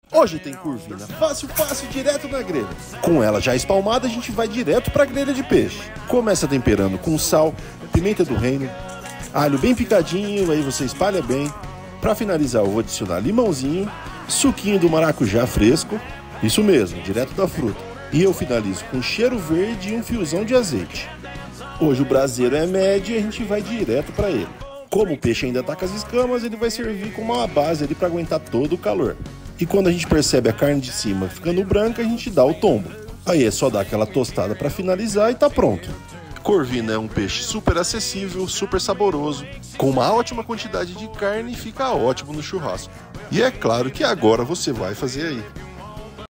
Hoje tem curvina, fácil, direto na grelha. Com ela já espalmada, a gente vai direto para a grelha de peixe. Começa temperando com sal, pimenta do reino, alho bem picadinho, aí você espalha bem. Para finalizar, eu vou adicionar limãozinho, suquinho do maracujá fresco, isso mesmo, direto da fruta. E eu finalizo com cheiro verde e um fiozão de azeite. Hoje o braseiro é médio e a gente vai direto para ele. Como o peixe ainda está com as escamas, ele vai servir como uma base ali para aguentar todo o calor. E quando a gente percebe a carne de cima ficando branca, a gente dá o tombo. Aí é só dar aquela tostada para finalizar e tá pronto. Corvina é um peixe super acessível, super saboroso, com uma ótima quantidade de carne e fica ótimo no churrasco. E é claro que agora você vai fazer aí.